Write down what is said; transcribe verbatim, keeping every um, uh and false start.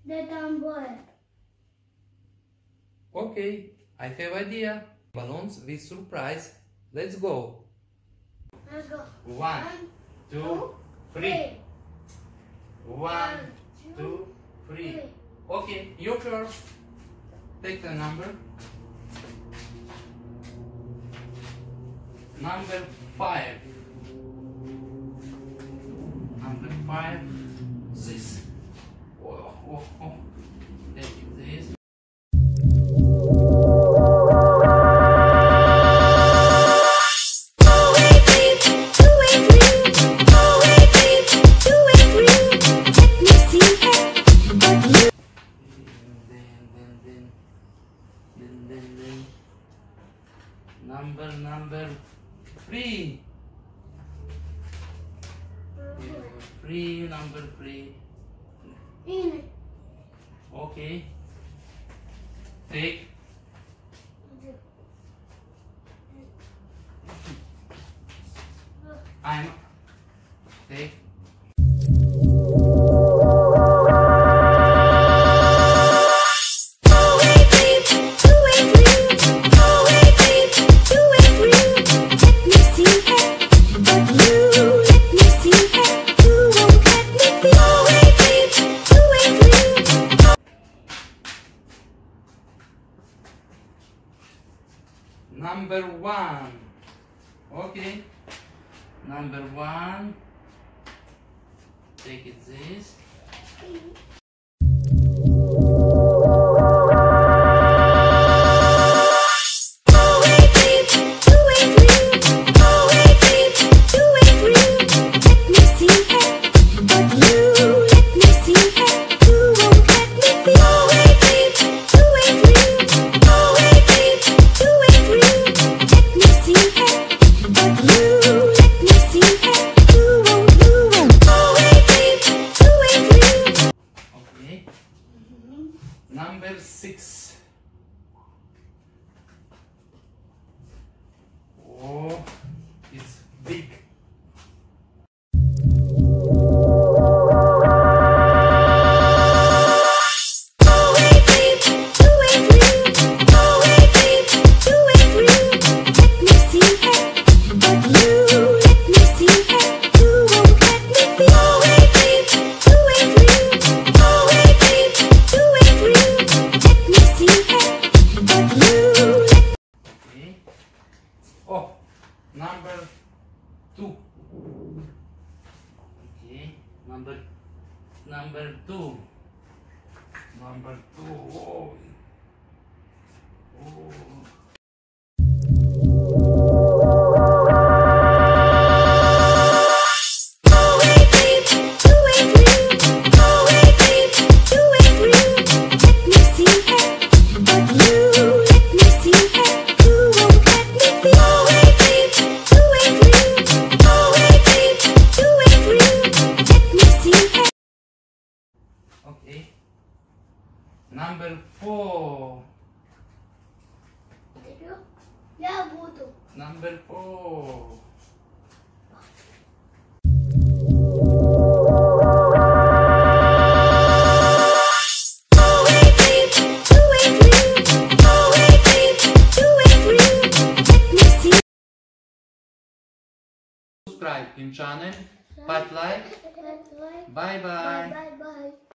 That I'm boy. Okay, I have idea. Balloons with surprise. Let's go. Let's go. One, two, three. One, two, three. Okay, you first. Take the number. Number five. Number five. This. Oh, oh, oh. Take this. Number number three. Three number three. In. Okay. Take. I'm. Take. Number one. Okay. Number one. Take it this. Number six. Oh, it's big. Oh, number two. Okay, number number two. Number two. Oh. Oh. Okay. Number four. Я буду. Number four. Subscribe in channel, pat like, bye bye. Bye bye.